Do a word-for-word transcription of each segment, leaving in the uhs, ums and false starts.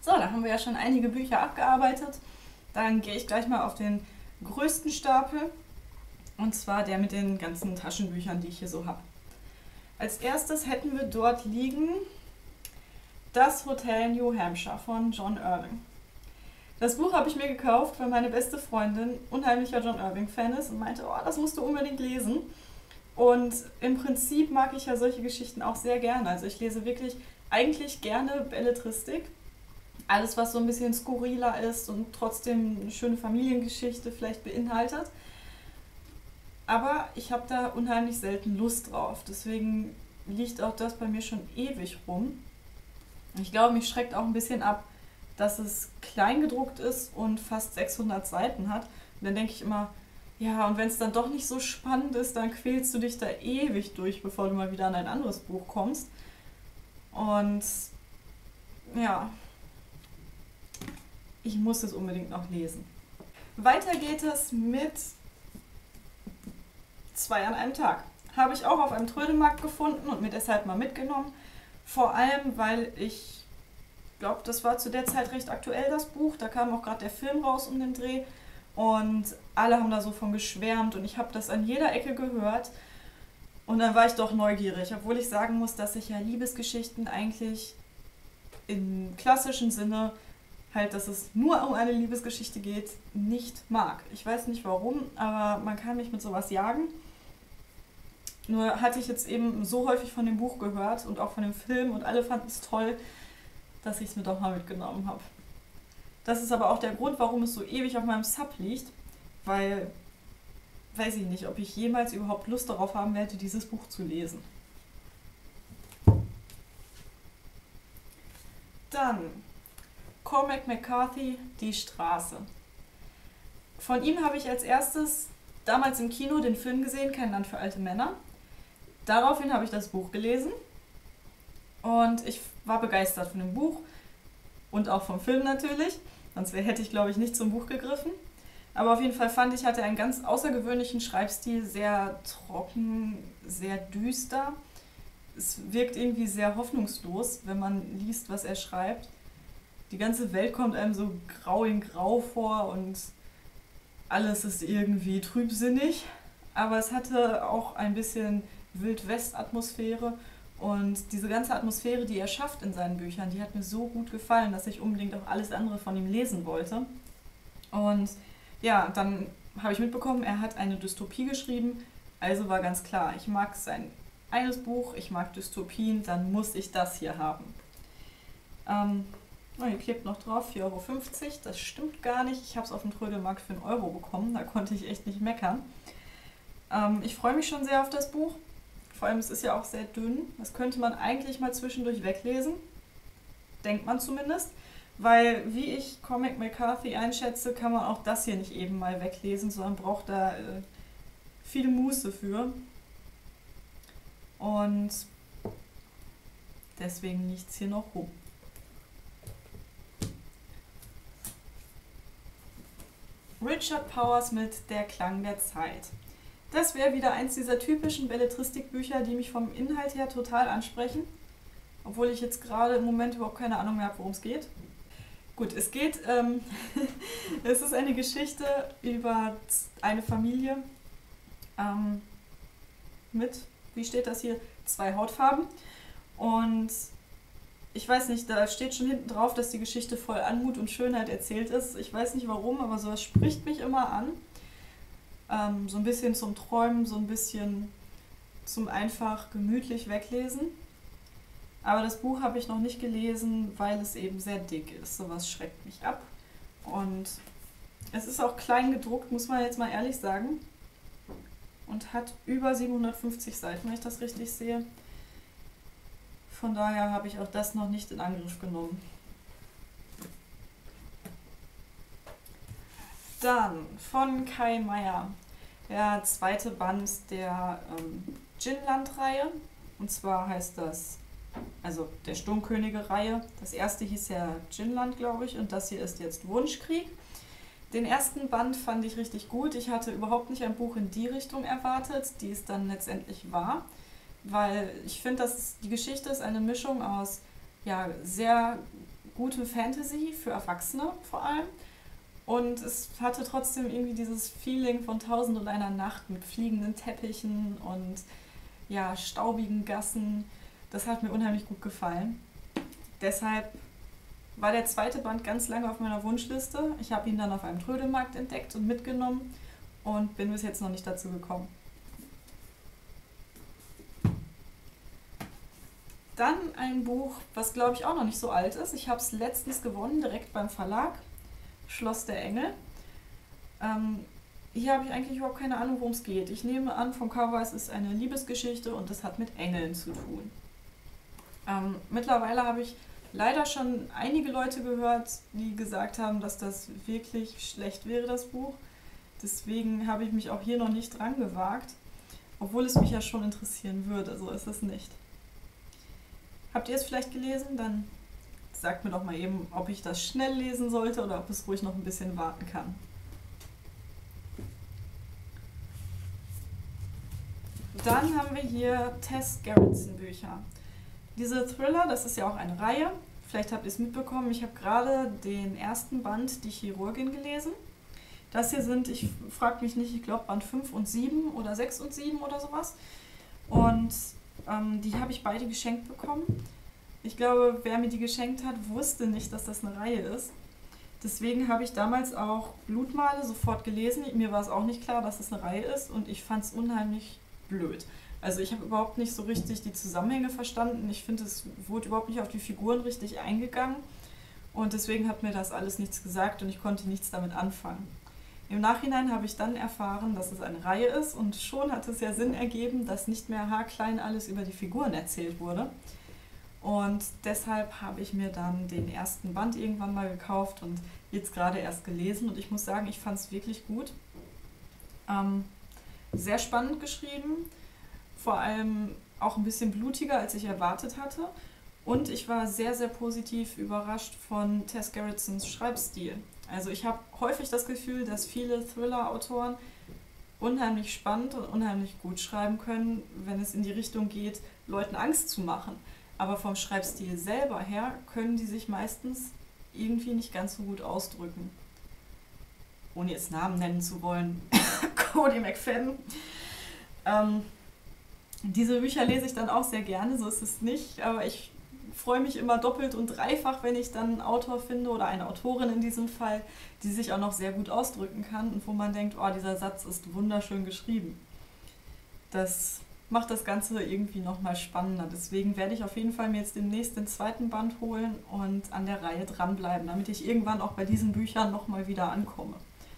So, da haben wir ja schon einige Bücher abgearbeitet. Dann gehe ich gleich mal auf den größten Stapel. Und zwar der mit den ganzen Taschenbüchern, die ich hier so habe. Als erstes hätten wir dort liegen Das Hotel New Hampshire von John Irving. Das Buch habe ich mir gekauft, weil meine beste Freundin unheimlicher John Irving-Fan ist und meinte, oh, das musst du unbedingt lesen. Und im Prinzip mag ich ja solche Geschichten auch sehr gerne. Also ich lese wirklich eigentlich gerne Belletristik. Alles, was so ein bisschen skurriler ist und trotzdem eine schöne Familiengeschichte vielleicht beinhaltet. Aber ich habe da unheimlich selten Lust drauf. Deswegen liegt auch das bei mir schon ewig rum. Ich glaube, mich schreckt auch ein bisschen ab, dass es klein gedruckt ist und fast sechshundert Seiten hat. Und dann denke ich immer, ja, und wenn es dann doch nicht so spannend ist, dann quälst du dich da ewig durch, bevor du mal wieder an ein anderes Buch kommst. Und ja, ich muss es unbedingt noch lesen. Weiter geht es mit Zwei an einem Tag. Habe ich auch auf einem Trödelmarkt gefunden und mir deshalb mal mitgenommen. Vor allem, weil ich glaube, das war zu der Zeit recht aktuell, das Buch. Da kam auch gerade der Film raus um den Dreh. Und alle haben da so von geschwärmt und ich habe das an jeder Ecke gehört. Und dann war ich doch neugierig, obwohl ich sagen muss, dass ich ja Liebesgeschichten eigentlich im klassischen Sinne, halt, dass es nur um eine Liebesgeschichte geht, nicht mag. Ich weiß nicht warum, aber man kann mich mit sowas jagen. Nur hatte ich jetzt eben so häufig von dem Buch gehört und auch von dem Film und alle fanden es toll, dass ich es mir doch mal mitgenommen habe. Das ist aber auch der Grund, warum es so ewig auf meinem Sub liegt, weil, weiß ich nicht, ob ich jemals überhaupt Lust darauf haben werde, dieses Buch zu lesen. Dann Cormac McCarthy, Die Straße. Von ihm habe ich als erstes damals im Kino den Film gesehen, Kein Land für alte Männer. Daraufhin habe ich das Buch gelesen und ich war begeistert von dem Buch und auch vom Film natürlich, sonst hätte ich, glaube ich, nicht zum Buch gegriffen. Aber auf jeden Fall fand ich, hatte einen ganz außergewöhnlichen Schreibstil, sehr trocken, sehr düster. Es wirkt irgendwie sehr hoffnungslos, wenn man liest, was er schreibt. Die ganze Welt kommt einem so grau in grau vor und alles ist irgendwie trübsinnig. Aber es hatte auch ein bisschen Wild-West-Atmosphäre und diese ganze Atmosphäre, die er schafft in seinen Büchern, die hat mir so gut gefallen, dass ich unbedingt auch alles andere von ihm lesen wollte. Und ja, dann habe ich mitbekommen, er hat eine Dystopie geschrieben, also war ganz klar, ich mag sein eines Buch, ich mag Dystopien, dann muss ich das hier haben. Ähm, oh, hier klebt noch drauf, vier Euro fünfzig, das stimmt gar nicht, ich habe es auf dem Trödelmarkt für einen Euro bekommen, da konnte ich echt nicht meckern. Ähm, ich freue mich schon sehr auf das Buch. Vor allem, es ist ja auch sehr dünn. Das könnte man eigentlich mal zwischendurch weglesen. Denkt man zumindest. Weil, wie ich Cormac McCarthy einschätze, kann man auch das hier nicht eben mal weglesen, sondern braucht da äh, viel Muße für. Und deswegen liegt es hier noch rum. Richard Powers mit Der Klang der Zeit. Das wäre wieder eins dieser typischen Belletristikbücher, die mich vom Inhalt her total ansprechen. Obwohl ich jetzt gerade im Moment überhaupt keine Ahnung mehr habe, worum es geht. Gut, es geht, ähm, es ist eine Geschichte über eine Familie ähm, mit, wie steht das hier, zwei Hautfarben. Und ich weiß nicht, da steht schon hinten drauf, dass die Geschichte voll Anmut und Schönheit erzählt ist. Ich weiß nicht warum, aber sowas spricht mich immer an. Ähm, so ein bisschen zum Träumen, so ein bisschen zum einfach gemütlich weglesen. Aber das Buch habe ich noch nicht gelesen, weil es eben sehr dick ist. Sowas schreckt mich ab. Und es ist auch klein gedruckt, muss man jetzt mal ehrlich sagen. Und hat über siebenhundertfünfzig Seiten, wenn ich das richtig sehe. Von daher habe ich auch das noch nicht in Angriff genommen. Dann von Kai Meier, der zweite Band der ähm, Dschinland-Reihe. Und zwar heißt das, also der Sturmkönige-Reihe. Das erste hieß ja Dschinland, glaube ich, und das hier ist jetzt Wunschkrieg. Den ersten Band fand ich richtig gut. Ich hatte überhaupt nicht ein Buch in die Richtung erwartet, die es dann letztendlich war. Weil ich finde, dass die Geschichte ist eine Mischung aus ja, sehr gute Fantasy für Erwachsene vor allem. Und es hatte trotzdem irgendwie dieses Feeling von Tausend und einer Nacht mit fliegenden Teppichen und ja, staubigen Gassen. Das hat mir unheimlich gut gefallen. Deshalb war der zweite Band ganz lange auf meiner Wunschliste. Ich habe ihn dann auf einem Trödelmarkt entdeckt und mitgenommen und bin bis jetzt noch nicht dazu gekommen. Dann ein Buch, was glaube ich auch noch nicht so alt ist. Ich habe es letztens gewonnen, direkt beim Verlag. Schloss der Engel. Ähm, hier habe ich eigentlich überhaupt keine Ahnung, worum es geht. Ich nehme an, vom Cover, es ist eine Liebesgeschichte und es hat mit Engeln zu tun. Ähm, mittlerweile habe ich leider schon einige Leute gehört, die gesagt haben, dass das wirklich schlecht wäre, das Buch. Deswegen habe ich mich auch hier noch nicht dran gewagt, obwohl es mich ja schon interessieren würde. So ist es nicht. Habt ihr es vielleicht gelesen? Dann sagt mir doch mal eben, ob ich das schnell lesen sollte oder ob es ruhig noch ein bisschen warten kann. Dann haben wir hier Tess Gerritsen Bücher. Diese Thriller, das ist ja auch eine Reihe. Vielleicht habt ihr es mitbekommen, ich habe gerade den ersten Band, Die Chirurgin, gelesen. Das hier sind, ich frage mich nicht, ich glaube Band fünf und sieben oder sechs und sieben oder sowas. Und ähm, die habe ich beide geschenkt bekommen. Ich glaube, wer mir die geschenkt hat, wusste nicht, dass das eine Reihe ist. Deswegen habe ich damals auch Blutmale sofort gelesen. Mir war es auch nicht klar, dass es eine Reihe ist und ich fand es unheimlich blöd. Also ich habe überhaupt nicht so richtig die Zusammenhänge verstanden. Ich finde, es wurde überhaupt nicht auf die Figuren richtig eingegangen und deswegen hat mir das alles nichts gesagt und ich konnte nichts damit anfangen. Im Nachhinein habe ich dann erfahren, dass es eine Reihe ist und schon hat es ja Sinn ergeben, dass nicht mehr haarklein alles über die Figuren erzählt wurde. Und deshalb habe ich mir dann den ersten Band irgendwann mal gekauft und jetzt gerade erst gelesen. Und ich muss sagen, ich fand es wirklich gut. Ähm, sehr spannend geschrieben, vor allem auch ein bisschen blutiger, als ich erwartet hatte. Und ich war sehr, sehr positiv überrascht von Tess Gerritsens Schreibstil. Also ich habe häufig das Gefühl, dass viele Thriller-Autoren unheimlich spannend und unheimlich gut schreiben können, wenn es in die Richtung geht, Leuten Angst zu machen. Aber vom Schreibstil selber her können die sich meistens irgendwie nicht ganz so gut ausdrücken. Ohne jetzt Namen nennen zu wollen. Cody McFadden. Ähm, diese Bücher lese ich dann auch sehr gerne, so ist es nicht. Aber ich freue mich immer doppelt und dreifach, wenn ich dann einen Autor finde oder eine Autorin in diesem Fall, die sich auch noch sehr gut ausdrücken kann und wo man denkt, oh, dieser Satz ist wunderschön geschrieben. Das macht das Ganze irgendwie nochmal spannender. Deswegen werde ich auf jeden Fall mir jetzt demnächst den zweiten Band holen und an der Reihe dranbleiben, damit ich irgendwann auch bei diesen Büchern nochmal wieder ankomme.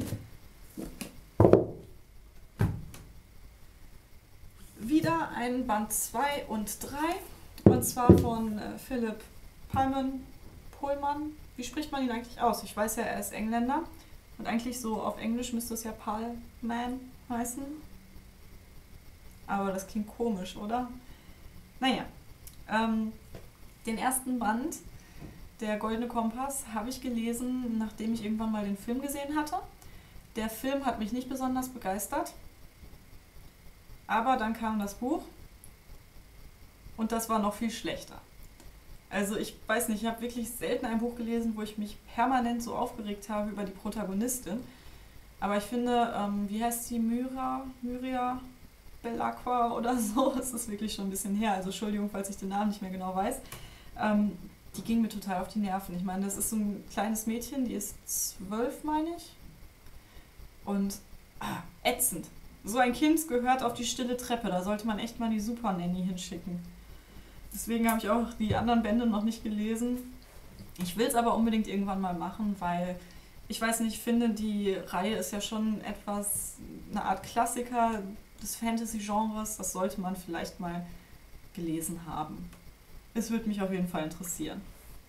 Wieder ein Band zwei und drei, und zwar von äh, Philip Pullman. Pullman. Wie spricht man ihn eigentlich aus? Ich weiß ja, er ist Engländer und eigentlich so auf Englisch müsste es ja Pullman heißen. Aber das klingt komisch, oder? Naja, ähm, den ersten Band, Der Goldene Kompass, habe ich gelesen, nachdem ich irgendwann mal den Film gesehen hatte. Der Film hat mich nicht besonders begeistert, aber dann kam das Buch und das war noch viel schlechter. Also ich weiß nicht, ich habe wirklich selten ein Buch gelesen, wo ich mich permanent so aufgeregt habe über die Protagonistin. Aber ich finde, ähm, wie heißt sie, Myra, Myria Belacqua oder so, es ist wirklich schon ein bisschen her, also Entschuldigung, falls ich den Namen nicht mehr genau weiß. Ähm, die ging mir total auf die Nerven. Ich meine, das ist so ein kleines Mädchen, die ist zwölf, meine ich. Und ah, ätzend. So ein Kind gehört auf die stille Treppe, da sollte man echt mal die Super Nanny hinschicken. Deswegen habe ich auch die anderen Bände noch nicht gelesen. Ich will es aber unbedingt irgendwann mal machen, weil ich weiß nicht, ich finde, die Reihe ist ja schon etwas, eine Art Klassiker des Fantasy-Genres. Das sollte man vielleicht mal gelesen haben. Es würde mich auf jeden Fall interessieren.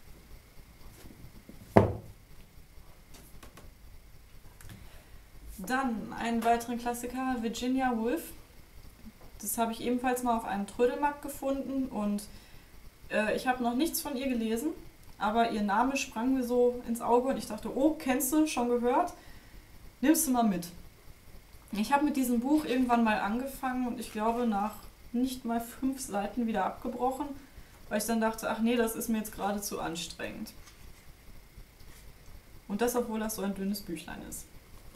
Dann einen weiteren Klassiker, Virginia Woolf. Das habe ich ebenfalls mal auf einem Trödelmarkt gefunden und äh, ich habe noch nichts von ihr gelesen, aber ihr Name sprang mir so ins Auge und ich dachte, oh, kennst du, schon gehört? Nimmst du mal mit. Ich habe mit diesem Buch irgendwann mal angefangen und ich glaube nach nicht mal fünf Seiten wieder abgebrochen, weil ich dann dachte, ach nee, das ist mir jetzt gerade zu anstrengend. Und das, obwohl das so ein dünnes Büchlein ist.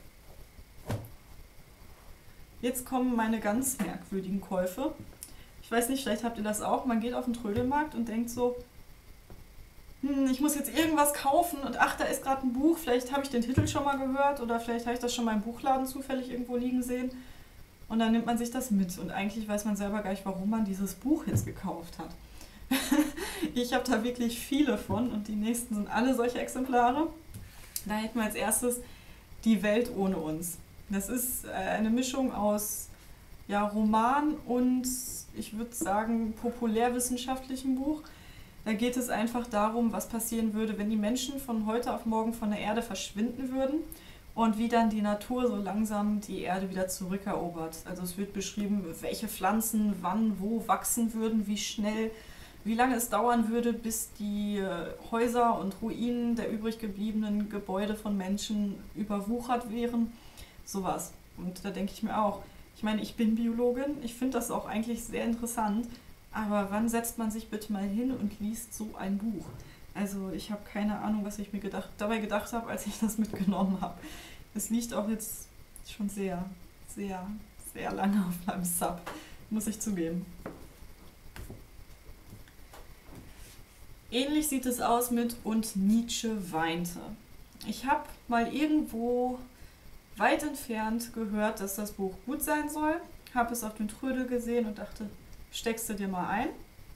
Jetzt kommen meine ganz merkwürdigen Käufe. Ich weiß nicht, vielleicht habt ihr das auch. Man geht auf den Trödelmarkt und denkt so, hm, ich muss jetzt irgendwas kaufen und ach, da ist gerade ein Buch. Vielleicht habe ich den Titel schon mal gehört oder vielleicht habe ich das schon mal im Buchladen zufällig irgendwo liegen sehen. Und dann nimmt man sich das mit. Und eigentlich weiß man selber gar nicht, warum man dieses Buch jetzt gekauft hat. Ich habe da wirklich viele von und die nächsten sind alle solche Exemplare. Da hätten wir als erstes Die Welt ohne uns. Das ist eine Mischung aus ja, Roman und, ich würde sagen, populärwissenschaftlichem Buch. Da geht es einfach darum, was passieren würde, wenn die Menschen von heute auf morgen von der Erde verschwinden würden und wie dann die Natur so langsam die Erde wieder zurückerobert. Also es wird beschrieben, welche Pflanzen wann, wo wachsen würden, wie schnell, wie lange es dauern würde, bis die Häuser und Ruinen der übrig gebliebenen Gebäude von Menschen überwuchert wären. Sowas. Und da denke ich mir auch, ich meine, ich bin Biologin, ich finde das auch eigentlich sehr interessant, aber wann setzt man sich bitte mal hin und liest so ein Buch? Also ich habe keine Ahnung, was ich mir gedacht, dabei gedacht habe, als ich das mitgenommen habe. Es liegt auch jetzt schon sehr, sehr, sehr lange auf meinem Sub, muss ich zugeben. Ähnlich sieht es aus mit Und Nietzsche weinte. Ich habe mal irgendwo weit entfernt gehört, dass das Buch gut sein soll, habe es auf den Trödel gesehen und dachte, steckst du dir mal ein.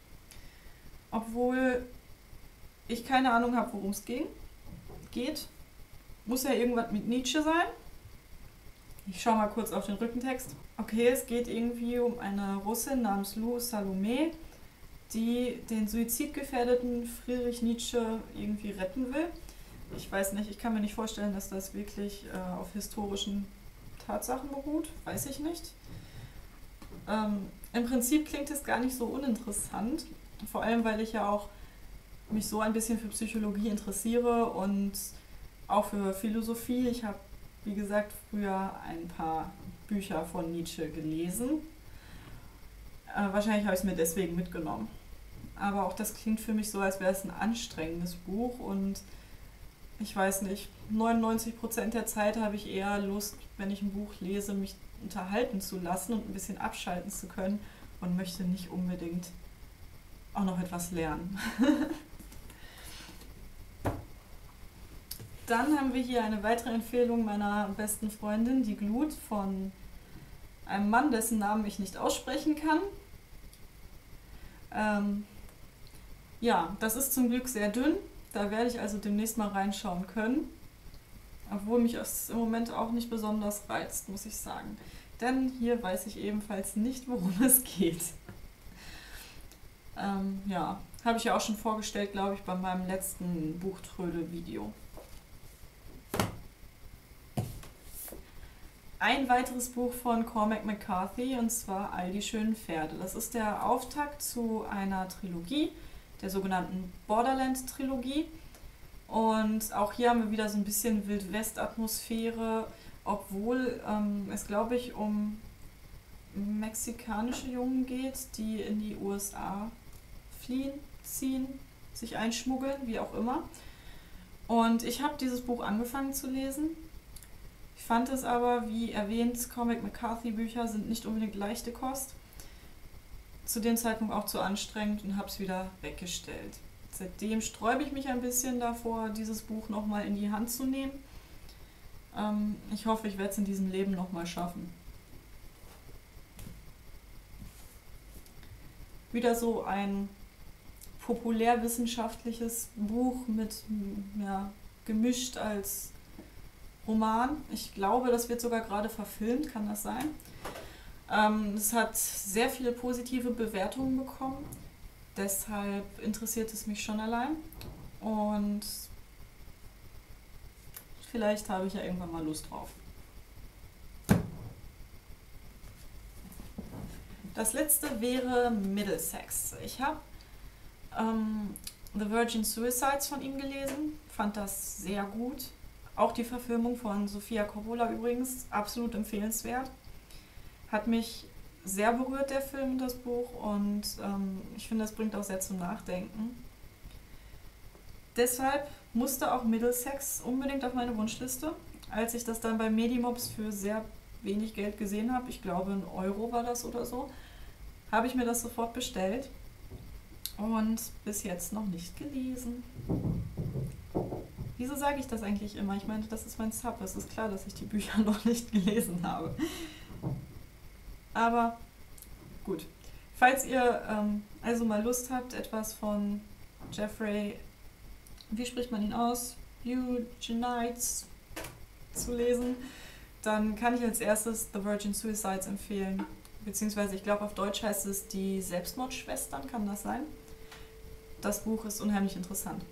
Obwohl ich keine Ahnung habe, worum es ging. Geht. Muss ja irgendwas mit Nietzsche sein. Ich schaue mal kurz auf den Rückentext. Okay, es geht irgendwie um eine Russin namens Lou Salome, die den suizidgefährdeten Friedrich Nietzsche irgendwie retten will. Ich weiß nicht, ich kann mir nicht vorstellen, dass das wirklich äh, auf historischen Tatsachen beruht. Weiß ich nicht. Ähm, Im Prinzip klingt es gar nicht so uninteressant. Vor allem, weil ich ja auch mich so ein bisschen für Psychologie interessiere und auch für Philosophie. Ich habe, wie gesagt, früher ein paar Bücher von Nietzsche gelesen. Äh, wahrscheinlich habe ich es mir deswegen mitgenommen. Aber auch das klingt für mich so, als wäre es ein anstrengendes Buch und ich weiß nicht, neunundneunzig Prozent der Zeit habe ich eher Lust, wenn ich ein Buch lese, mich unterhalten zu lassen und ein bisschen abschalten zu können und möchte nicht unbedingt auch noch etwas lernen. Dann haben wir hier eine weitere Empfehlung meiner besten Freundin, Die Glut, von einem Mann, dessen Namen ich nicht aussprechen kann. Ähm, ja, das ist zum Glück sehr dünn. Da werde ich also demnächst mal reinschauen können. Obwohl mich das im Moment auch nicht besonders reizt, muss ich sagen. Denn hier weiß ich ebenfalls nicht, worum es geht. Ähm, ja, habe ich ja auch schon vorgestellt, glaube ich, bei meinem letzten Buchtrödel-Video. Ein weiteres Buch von Cormac McCarthy, und zwar All die schönen Pferde. Das ist der Auftakt zu einer Trilogie, der sogenannten Borderland-Trilogie. Und auch hier haben wir wieder so ein bisschen Wild-West-Atmosphäre, obwohl ähm, es, glaube ich, um mexikanische Jungen geht, die in die U S A fliehen, ziehen, sich einschmuggeln, wie auch immer. Und ich habe dieses Buch angefangen zu lesen. Ich fand es aber, wie erwähnt, Cormac McCarthy Bücher sind nicht unbedingt leichte Kost. Zu dem Zeitpunkt auch zu anstrengend und habe es wieder weggestellt. Seitdem sträube ich mich ein bisschen davor, dieses Buch nochmal in die Hand zu nehmen. Ähm, ich hoffe, ich werde es in diesem Leben nochmal schaffen. Wieder so ein populärwissenschaftliches Buch mit, ja, gemischt als Roman. Ich glaube, das wird sogar gerade verfilmt, kann das sein? Ähm, es hat sehr viele positive Bewertungen bekommen. Deshalb interessiert es mich schon allein. Und vielleicht habe ich ja irgendwann mal Lust drauf. Das letzte wäre Middlesex. Ich habe ähm, The Virgin Suicides von ihm gelesen, fand das sehr gut. Auch die Verfilmung von Sofia Coppola übrigens, absolut empfehlenswert. Hat mich sehr berührt, der Film und das Buch, und ähm, ich finde, das bringt auch sehr zum Nachdenken. deshalb musste auch Middlesex unbedingt auf meine Wunschliste. Als ich das dann bei Medimobs für sehr wenig Geld gesehen habe, ich glaube ein Euro war das oder so, habe ich mir das sofort bestellt und bis jetzt noch nicht gelesen. Wieso sage ich das eigentlich immer? Ich meine, das ist mein Sub. Es ist klar, dass ich die Bücher noch nicht gelesen habe. Aber gut. Falls ihr ähm, also mal Lust habt, etwas von Jeffrey, wie spricht man ihn aus? Eugenides zu lesen, dann kann ich als erstes The Virgin Suicides empfehlen. Beziehungsweise, ich glaube, auf Deutsch heißt es Die Selbstmordschwestern, kann das sein? Das Buch ist unheimlich interessant.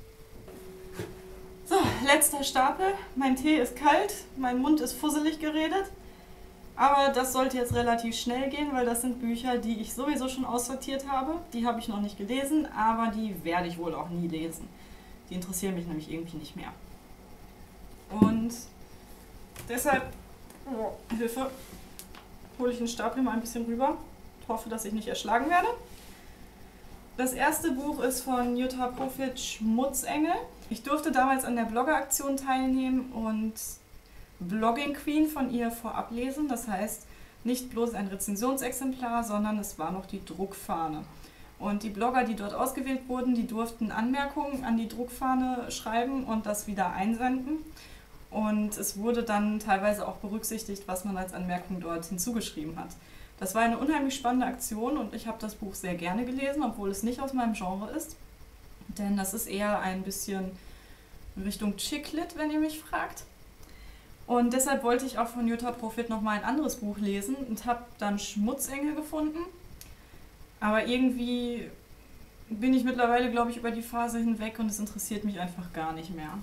So, letzter Stapel. Mein Tee ist kalt, mein Mund ist fusselig geredet. Aber das sollte jetzt relativ schnell gehen, weil das sind Bücher, die ich sowieso schon aussortiert habe. Die habe ich noch nicht gelesen, aber die werde ich wohl auch nie lesen. Die interessieren mich nämlich irgendwie nicht mehr. Und deshalb, oh, Hilfe, hole ich den Stapel mal ein bisschen rüber. Ich hoffe, dass ich nicht erschlagen werde. Das erste Buch ist von Jutta Profit, Schmutzengel. Ich durfte damals an der Blogger-Aktion teilnehmen und Blogging Queen von ihr vorab lesen. Das heißt, nicht bloß ein Rezensionsexemplar, sondern es war noch die Druckfahne. Und die Blogger, die dort ausgewählt wurden, die durften Anmerkungen an die Druckfahne schreiben und das wieder einsenden. Und es wurde dann teilweise auch berücksichtigt, was man als Anmerkung dort hinzugeschrieben hat. Das war eine unheimlich spannende Aktion und ich habe das Buch sehr gerne gelesen, obwohl es nicht aus meinem Genre ist. Denn das ist eher ein bisschen in Richtung Chick-Lit, wenn ihr mich fragt. Und deshalb wollte ich auch von Jutta Profit nochmal ein anderes Buch lesen und habe dann Schmutzengel gefunden. Aber irgendwie bin ich mittlerweile, glaube ich, über die Phase hinweg und es interessiert mich einfach gar nicht mehr.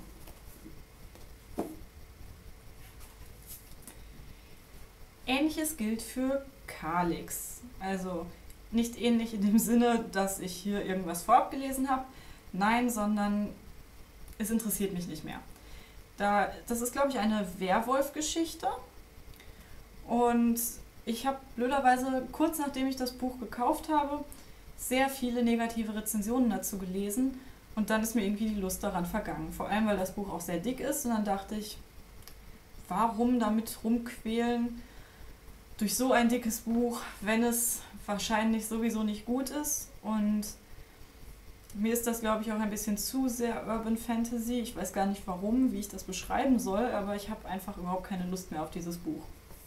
Ähnliches gilt für Kalix. Also nicht ähnlich in dem Sinne, dass ich hier irgendwas vorab gelesen habe. Nein, sondern es interessiert mich nicht mehr. Da, das ist, glaube ich, eine Werwolf-Geschichte. Und ich habe blöderweise, kurz nachdem ich das Buch gekauft habe, sehr viele negative Rezensionen dazu gelesen. Und dann ist mir irgendwie die Lust daran vergangen. Vor allem, weil das Buch auch sehr dick ist. Und dann dachte ich, warum damit rumquälen durch so ein dickes Buch, wenn es wahrscheinlich sowieso nicht gut ist. Und mir ist das, glaube ich, auch ein bisschen zu sehr Urban Fantasy. Ich weiß gar nicht warum, wie ich das beschreiben soll, aber ich habe einfach überhaupt keine Lust mehr auf dieses Buch.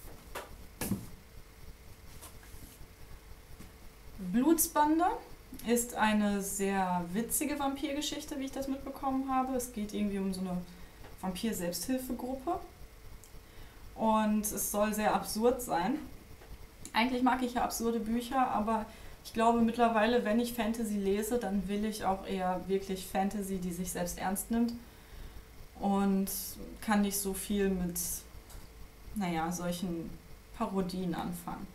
Blutsbande ist eine sehr witzige Vampirgeschichte, wie ich das mitbekommen habe. Es geht irgendwie um so eine Vampir-Selbsthilfegruppe und es soll sehr absurd sein. Eigentlich mag ich ja absurde Bücher, aber ich glaube mittlerweile, wenn ich Fantasy lese, dann will ich auch eher wirklich Fantasy, die sich selbst ernst nimmt und kann nicht so viel mit, naja, solchen Parodien anfangen.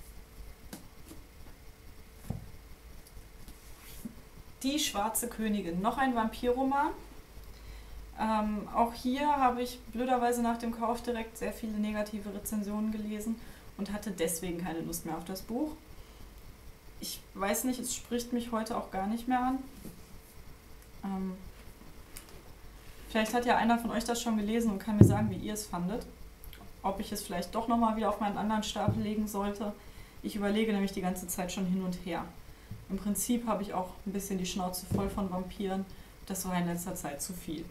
Die Schwarze Königin, noch ein Vampirroman. Ähm, auch hier habe ich blöderweise nach dem Kauf direkt sehr viele negative Rezensionen gelesen und hatte deswegen keine Lust mehr auf das Buch. Ich weiß nicht, es spricht mich heute auch gar nicht mehr an. Ähm, vielleicht hat ja einer von euch das schon gelesen und kann mir sagen, wie ihr es fandet. Ob ich es vielleicht doch nochmal wieder auf meinen anderen Stapel legen sollte. Ich überlege nämlich die ganze Zeit schon hin und her. Im Prinzip habe ich auch ein bisschen die Schnauze voll von Vampiren. Das war in letzter Zeit zu viel.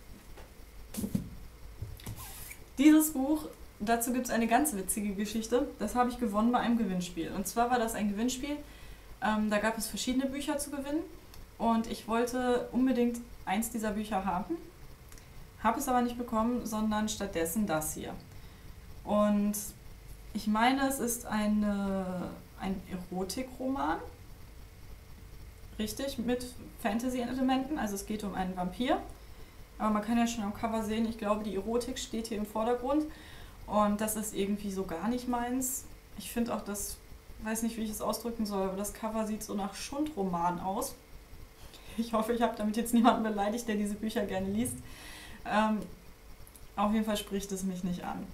Dieses Buch, dazu gibt es eine ganz witzige Geschichte. Das habe ich gewonnen bei einem Gewinnspiel. Und zwar war das ein Gewinnspiel, ähm, da gab es verschiedene Bücher zu gewinnen. Und ich wollte unbedingt eins dieser Bücher haben. Habe es aber nicht bekommen, sondern stattdessen das hier. Und ich meine, es ist eine, ein Erotikroman. Richtig, mit Fantasy-Elementen. Also es geht um einen Vampir. Aber man kann ja schon am Cover sehen, ich glaube, die Erotik steht hier im Vordergrund. Und das ist irgendwie so gar nicht meins. Ich finde auch das, weiß nicht, wie ich es ausdrücken soll, aber das Cover sieht so nach Schundroman aus. Ich hoffe, ich habe damit jetzt niemanden beleidigt, der diese Bücher gerne liest. Ähm, auf jeden Fall spricht es mich nicht an.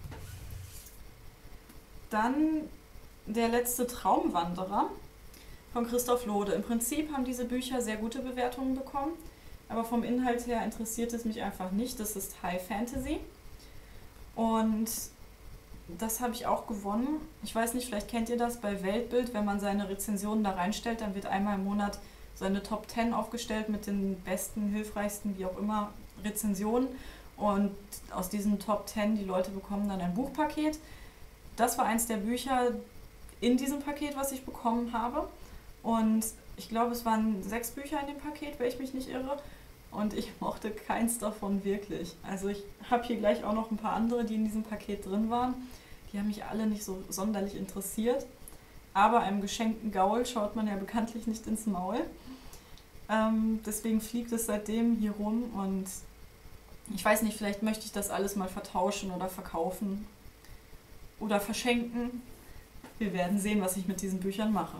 Dann Der letzte Traumwanderer. von Christoph Lode. Im Prinzip haben diese Bücher sehr gute Bewertungen bekommen, aber vom Inhalt her interessiert es mich einfach nicht. Das ist High Fantasy und das habe ich auch gewonnen. Ich weiß nicht, vielleicht kennt ihr das bei Weltbild, wenn man seine Rezensionen da reinstellt, dann wird einmal im Monat so eine Top zehn aufgestellt mit den besten, hilfreichsten, wie auch immer, Rezensionen. Und aus diesen Top zehn, die Leute bekommen dann ein Buchpaket. Das war eins der Bücher in diesem Paket, was ich bekommen habe. Und ich glaube, es waren sechs Bücher in dem Paket, wenn ich mich nicht irre. Und ich mochte keins davon wirklich. Also ich habe hier gleich auch noch ein paar andere, die in diesem Paket drin waren. Die haben mich alle nicht so sonderlich interessiert. Aber einem geschenkten Gaul schaut man ja bekanntlich nicht ins Maul. Ähm, deswegen fliegt es seitdem hier rum und ich weiß nicht, vielleicht möchte ich das alles mal vertauschen oder verkaufen oder verschenken. Wir werden sehen, was ich mit diesen Büchern mache.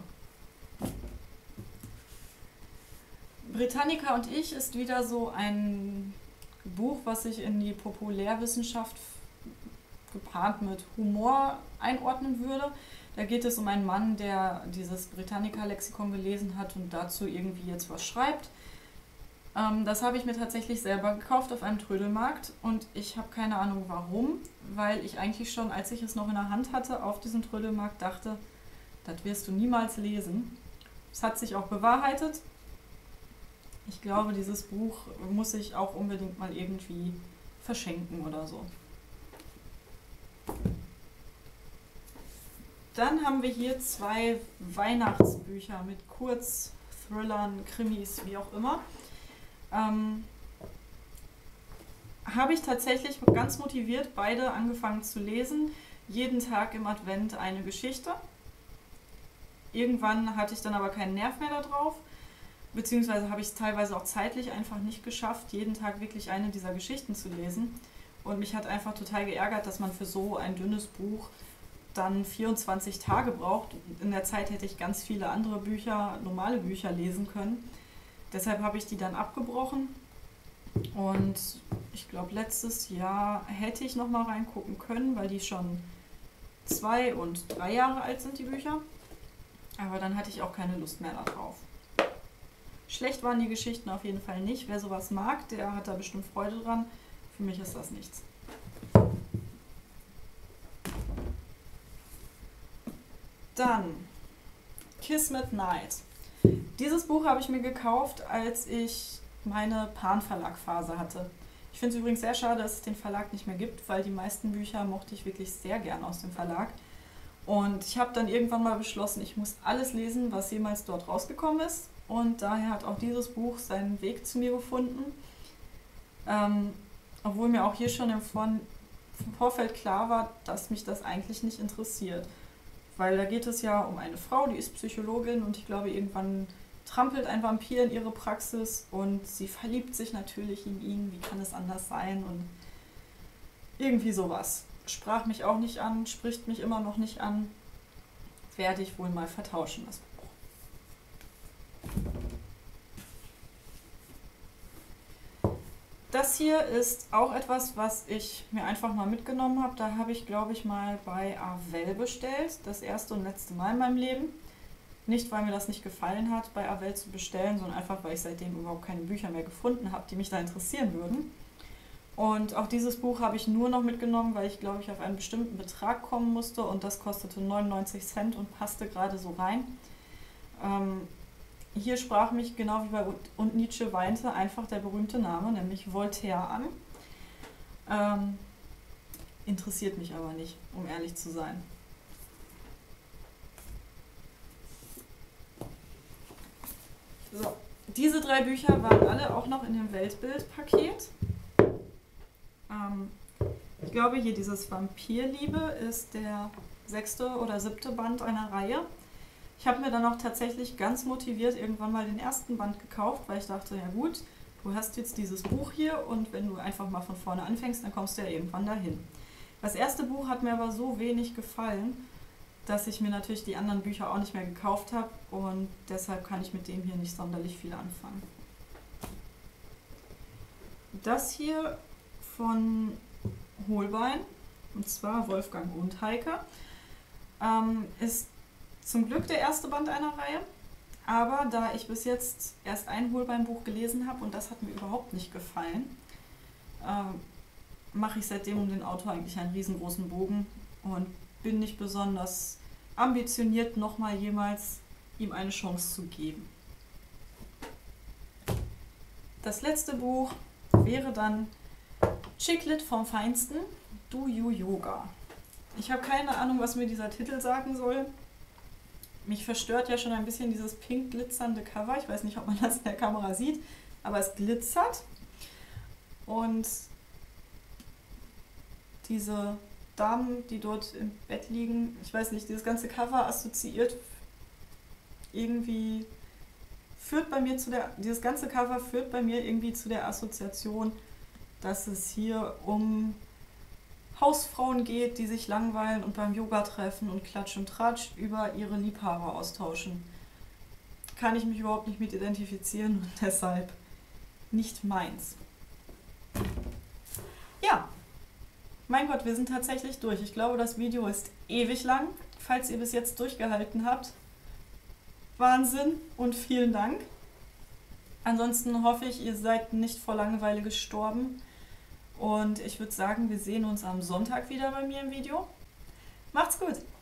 Britannica und ich ist wieder so ein Buch, was ich in die Populärwissenschaft gepaart mit Humor einordnen würde. Da geht es um einen Mann, der dieses Britannica-Lexikon gelesen hat und dazu irgendwie jetzt was schreibt. Ähm, das habe ich mir tatsächlich selber gekauft auf einem Trödelmarkt und ich habe keine Ahnung warum, weil ich eigentlich schon, als ich es noch in der Hand hatte, auf diesem Trödelmarkt dachte, das wirst du niemals lesen. Es hat sich auch bewahrheitet. Ich glaube, dieses Buch muss ich auch unbedingt mal irgendwie verschenken oder so. Dann haben wir hier zwei Weihnachtsbücher mit Kurzthrillern, Krimis, wie auch immer. Ähm, habe ich tatsächlich ganz motiviert beide angefangen zu lesen. Jeden Tag im Advent eine Geschichte. Irgendwann hatte ich dann aber keinen Nerv mehr darauf. Beziehungsweise habe ich es teilweise auch zeitlich einfach nicht geschafft, jeden Tag wirklich eine dieser Geschichten zu lesen. Und mich hat einfach total geärgert, dass man für so ein dünnes Buch dann vierundzwanzig Tage braucht. In der Zeit hätte ich ganz viele andere Bücher, normale Bücher lesen können. Deshalb habe ich die dann abgebrochen. Und ich glaube, letztes Jahr hätte ich noch mal reingucken können, weil die schon zwei und drei Jahre alt sind, die Bücher. Aber dann hatte ich auch keine Lust mehr darauf. Schlecht waren die Geschichten auf jeden Fall nicht. Wer sowas mag, der hat da bestimmt Freude dran. Für mich ist das nichts. Dann Kismet Night. Dieses Buch habe ich mir gekauft, als ich meine Pan-Verlag-Phase hatte. Ich finde es übrigens sehr schade, dass es den Verlag nicht mehr gibt, weil die meisten Bücher mochte ich wirklich sehr gern aus dem Verlag. Und ich habe dann irgendwann mal beschlossen, ich muss alles lesen, was jemals dort rausgekommen ist. Und daher hat auch dieses Buch seinen Weg zu mir gefunden. Ähm, obwohl mir auch hier schon im, Vor im Vorfeld klar war, dass mich das eigentlich nicht interessiert. Weil da geht es ja um eine Frau, die ist Psychologin und ich glaube, irgendwann trampelt ein Vampir in ihre Praxis und sie verliebt sich natürlich in ihn. Wie kann es anders sein? Und irgendwie sowas. Sprach mich auch nicht an, spricht mich immer noch nicht an. Werde ich wohl mal vertauschen, das Buch. Das hier ist auch etwas, was ich mir einfach mal mitgenommen habe. Da habe ich, glaube ich, mal bei Avell bestellt. Das erste und letzte Mal in meinem Leben. Nicht, weil mir das nicht gefallen hat, bei Avell zu bestellen, sondern einfach, weil ich seitdem überhaupt keine Bücher mehr gefunden habe, die mich da interessieren würden. Und auch dieses Buch habe ich nur noch mitgenommen, weil ich, glaube ich, auf einen bestimmten Betrag kommen musste und das kostete neunundneunzig Cent und passte gerade so rein. Ähm, hier sprach mich, genau wie bei Und Nietzsche weinte, einfach der berühmte Name, nämlich Voltaire an. Ähm, interessiert mich aber nicht, um ehrlich zu sein. So, diese drei Bücher waren alle auch noch in dem Weltbild-Paket. Ähm, ich glaube, hier dieses Vampirliebe ist der sechste oder siebte Band einer Reihe. Ich habe mir dann auch tatsächlich ganz motiviert irgendwann mal den ersten Band gekauft, weil ich dachte, ja gut, du hast jetzt dieses Buch hier und wenn du einfach mal von vorne anfängst, dann kommst du ja irgendwann dahin. Das erste Buch hat mir aber so wenig gefallen, dass ich mir natürlich die anderen Bücher auch nicht mehr gekauft habe und deshalb kann ich mit dem hier nicht sonderlich viel anfangen. Das hier von Holbein, und zwar Wolfgang und Heike, ähm, ist zum Glück der erste Band einer Reihe. Aber da ich bis jetzt erst ein Holbein-Buch gelesen habe und das hat mir überhaupt nicht gefallen, äh, mache ich seitdem um den Autor eigentlich einen riesengroßen Bogen und bin nicht besonders ambitioniert, nochmal jemals ihm eine Chance zu geben. Das letzte Buch wäre dann Chick-Lit vom Feinsten, Do You Yoga. Ich habe keine Ahnung, was mir dieser Titel sagen soll. Mich verstört ja schon ein bisschen dieses pink glitzernde Cover. Ich weiß nicht, ob man das in der Kamera sieht, aber es glitzert. Und diese Damen, die dort im Bett liegen, ich weiß nicht, dieses ganze Cover assoziiert irgendwie, führt bei mir zu der, dieses ganze Cover führt bei mir irgendwie zu der Assoziation, dass es hier um Hausfrauen geht, die sich langweilen und beim Yoga treffen und Klatsch und Tratsch über ihre Liebhaber austauschen. Kann ich mich überhaupt nicht mit identifizieren und deshalb nicht meins. Ja, mein Gott, wir sind tatsächlich durch. Ich glaube, das Video ist ewig lang. Falls ihr bis jetzt durchgehalten habt, Wahnsinn und vielen Dank. Ansonsten hoffe ich, ihr seid nicht vor Langeweile gestorben. Und ich würde sagen, wir sehen uns am Sonntag wieder bei mir im Video. Macht's gut!